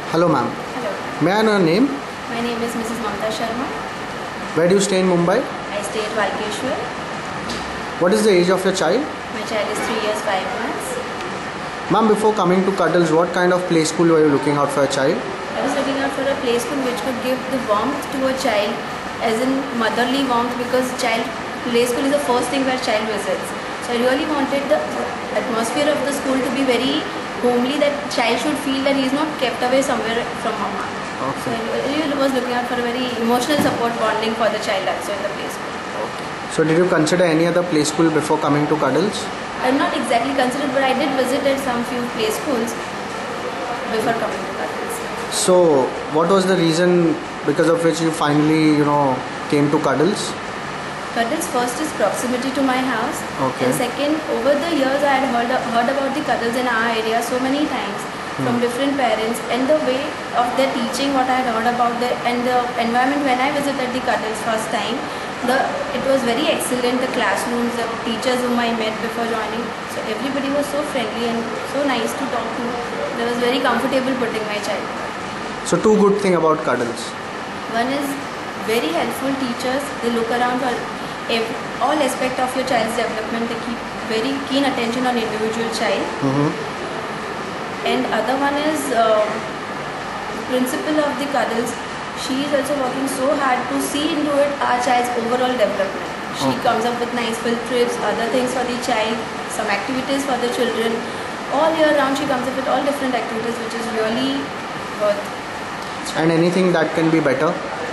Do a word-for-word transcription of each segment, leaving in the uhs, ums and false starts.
Hello ma'am. Hello. May I know your name? My name is Missus Mamta Sharma. Where do you stay in Mumbai? I stay at Walkeshwar. What is the age of your child? My child is three years, five months. Ma'am, before coming to Cuddles, what kind of play school were you looking out for a child? I was looking out for a play school which could give the warmth to a child, as in motherly warmth, because child play school is the first thing where child visits. So I really wanted the atmosphere of the school to be very homely, that child should feel that he is not kept away somewhere from mama. Okay. So I really was looking out for a very emotional support bonding for the child also in the play school. So did you consider any other play school before coming to Cuddles? I'm not exactly considered, but I did visit at some few play schools before coming to Cuddles. So what was the reason because of which you finally, you know, came to Cuddles? Cuddles, first is proximity to my house, Okay. and second, over the years I had heard, heard about the Cuddles in our area so many times from different parents, and the way of their teaching, what I had heard about the and the environment when I visited the Cuddles first time, the it was very excellent. The classrooms, the teachers whom I met before joining, so everybody was so friendly and so nice to talk to. I was very comfortable putting my child. So two good thing about Cuddles. One is very helpful teachers. They look around for every, all aspect of your child's development. They keep very keen attention on individual child. Mm-hmm. And other one is uh, principal of the Cuddles. She is also working so hard to see into it our child's overall development. She Okay. comes up with nice field trips, other things for the child, some activities for the children. All year round she comes up with all different activities, which is really worth. And anything that can be better?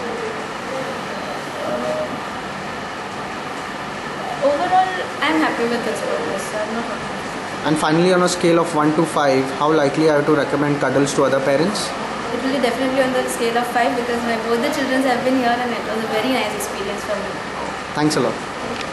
Overall, I am happy with this progress. I am not happy. And finally, on a scale of one to five, how likely are you to recommend Cuddles to other parents? It will be definitely on the scale of five, because my both the children have been here and it was a very nice experience for me. Thanks a lot.